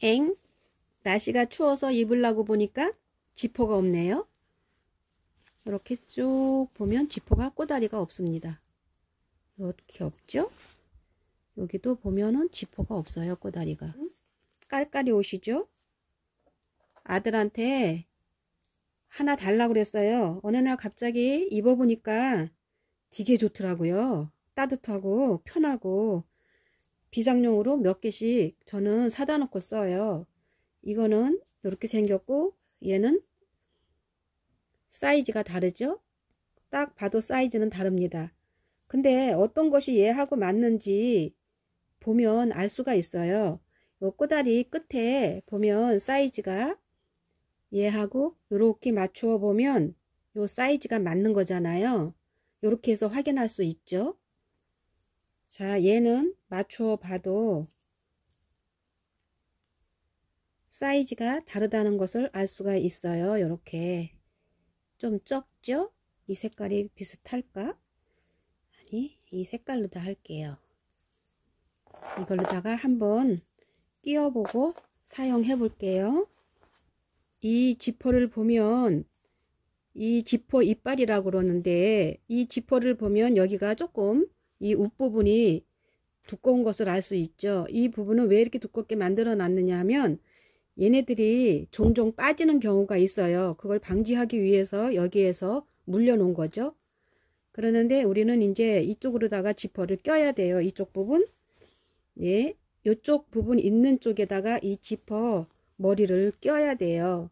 엥? 날씨가 추워서 입으려고 보니까 지퍼가 없네요. 이렇게 쭉 보면 지퍼가 꼬다리가 없습니다. 이렇게 없죠? 여기도 보면은 지퍼가 없어요. 꼬다리가. 깔깔이 옷이죠? 아들한테 하나 달라고 그랬어요. 어느 날 갑자기 입어보니까 되게 좋더라고요. 따뜻하고 편하고 비상용으로 몇 개씩 저는 사다 놓고 써요. 이거는 이렇게 생겼고 얘는 사이즈가 다르죠? 딱 봐도 사이즈는 다릅니다. 근데 어떤 것이 얘하고 맞는지 보면 알 수가 있어요. 요 꼬다리 끝에 보면 사이즈가 얘하고 이렇게 맞추어 보면 요 사이즈가 맞는 거잖아요. 이렇게 해서 확인할 수 있죠. 자, 얘는 맞추어 봐도 사이즈가 다르다는 것을 알 수가 있어요. 이렇게 좀 적죠? 이 색깔이 비슷할까? 아니, 이 색깔로 다 할게요. 이걸로다가 한번 끼워보고 사용해 볼게요. 이 지퍼를 보면 이 지퍼 이빨이라고 그러는데 이 지퍼를 보면 여기가 조금 이 윗부분이 두꺼운 것을 알 수 있죠. 이 부분은 왜 이렇게 두껍게 만들어 놨느냐 하면 얘네들이 종종 빠지는 경우가 있어요. 그걸 방지하기 위해서 여기에서 물려 놓은 거죠. 그러는데 우리는 이제 이쪽으로다가 지퍼를 껴야 돼요. 이쪽 부분. 예, 이쪽 부분 있는 쪽에다가 이 지퍼 머리를 껴야 돼요.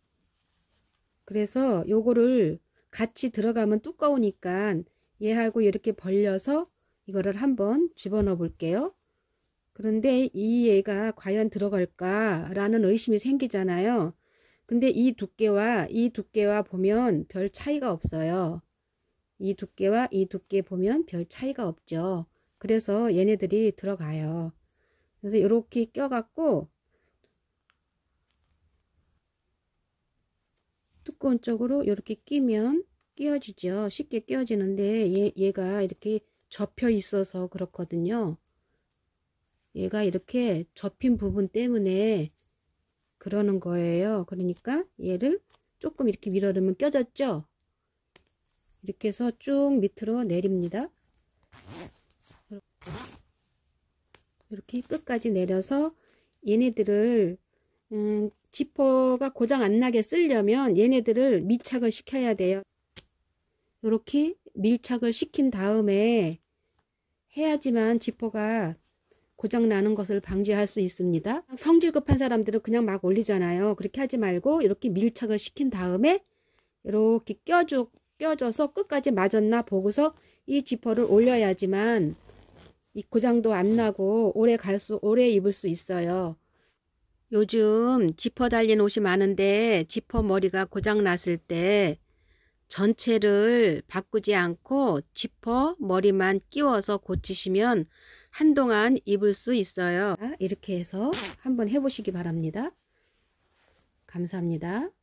그래서 요거를 같이 들어가면 두꺼우니까 얘하고 이렇게 벌려서 이거를 한번 집어넣어 볼게요. 그런데 이 얘가 과연 들어갈까 라는 의심이 생기잖아요. 근데 이 두께와 보면 별 차이가 없어요. 이 두께와 이 두께 보면 별 차이가 없죠. 그래서 얘네들이 들어가요. 그래서 이렇게 껴갖고 두꺼운 쪽으로 이렇게 끼면 끼워지죠. 쉽게 끼워지는데 얘가 이렇게 접혀 있어서 그렇거든요. 얘가 이렇게 접힌 부분 때문에 그러는 거예요. 그러니까 얘를 조금 이렇게 밀어넣으면 껴졌죠. 이렇게 해서 쭉 밑으로 내립니다. 이렇게 끝까지 내려서 얘네들을 지퍼가 고장 안 나게 쓰려면 얘네들을 밀착을 시켜야 돼요. 이렇게 밀착을 시킨 다음에 해야지만 지퍼가 고장 나는 것을 방지할 수 있습니다. 성질 급한 사람들은 그냥 막 올리잖아요. 그렇게 하지 말고 이렇게 밀착을 시킨 다음에 이렇게 껴줘서 끝까지 맞았나 보고서 이 지퍼를 올려야지만 이 고장도 안 나고 오래 입을 수 있어요. 요즘 지퍼 달린 옷이 많은데 지퍼 머리가 고장 났을 때 전체를 바꾸지 않고 지퍼 머리만 끼워서 고치시면 한동안 입을 수 있어요. 이렇게 해서 한번 해보시기 바랍니다. 감사합니다.